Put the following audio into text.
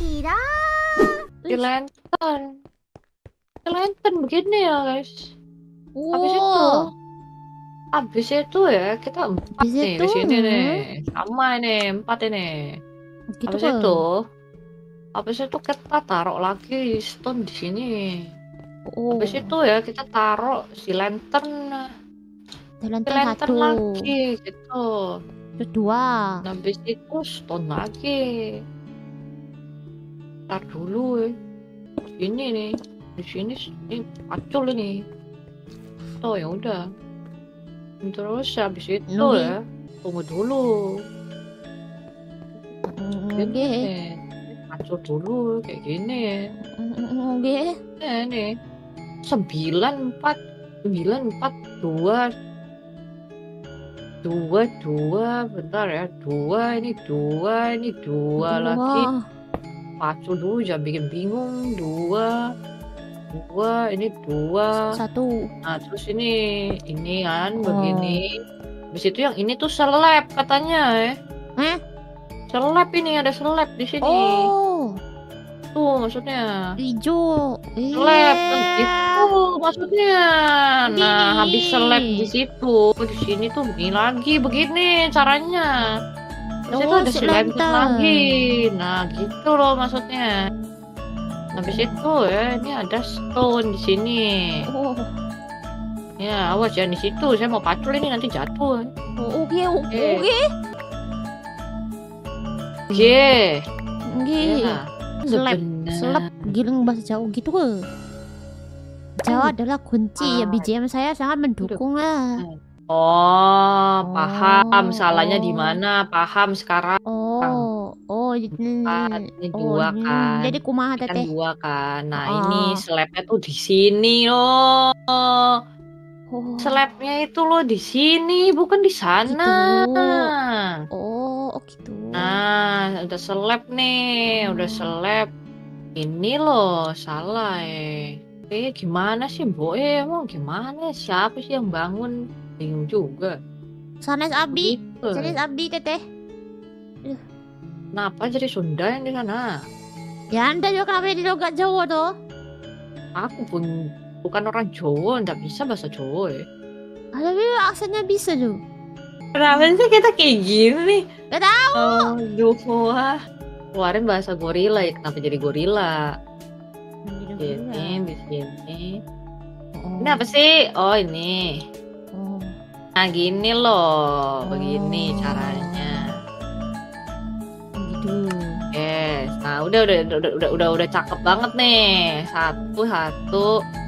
Kira. Di lantern. Di lantern begini ya guys. Wow. Habis itu ya kita 4 Habis nih itu, di sini nih. Sama ini 4 ini. gitu Habis itu kita taruh lagi stone di sini. Oh. Habis itu ya kita taruh si lantern. Si Lantern lantern satu. lagi gitu. Terus dua. Habis itu stone lagi. Ntar dulu ya. Ini nih. Di sini ini pacul ini. Tuh ya udah. Terus habis itu Oke. ya tunggu dulu. Oke. Pacul dulu kayak gini. Oke. Nih 9 4 2 bentar ya, 2 ini 2 lagi. Pacul dulu jangan bikin bingung. 2 ini 2 1. nah terus ini kan begini. Habis itu yang ini tuh seleb katanya ya. Seleb ini ada seleb di sini. Oh, tuh maksudnya hijau. seleb itu maksudnya. Nah Gini. habis seleb di situ di sini tuh begini caranya. Terus itu ada si seleb lantern. lagi. Nah gitu loh maksudnya. Habis itu ya ini ada stone di sini. Oh. Ya awas jangan di situ. Saya mau pacul ini nanti jatuh. Oke. Ye. Ya. Seleb giling bahasa Jawa gitu ke. Jawa adalah kunci ya, BGM saya sangat mendukung lah. Oh, paham salahnya di mana? Paham sekarang. Ini 2 kan. Jadi kumaha Ini kan teteh? 2 kan. Nah, ini slabnya tuh di sini loh. Slabnya itu loh di sini, bukan di sana. Gitu. Nah, udah slab nih, udah slab. Ini loh, salah gimana sih, Mbok? Emang gimana? Siapa sih yang bangun? Bingung juga. Sanes Abi teteh. Kenapa jadi Sunda yang di sana? Ya Anda juga kenapa di logat Jawa toh? Aku pun bukan orang Jawa, nggak bisa bahasa Jawa ya. Tapi aksennya bisa tuh. Kenapa sih kita kayak gini? Gak tahu. Aduh, wah. Keluarin bahasa gorila ya, kenapa jadi gorila? Ini di sini. Ini apa sih? Oh ini. Nah gini loh, begini caranya. Gitu. Yes. Nah udah cakep banget nih. Satu.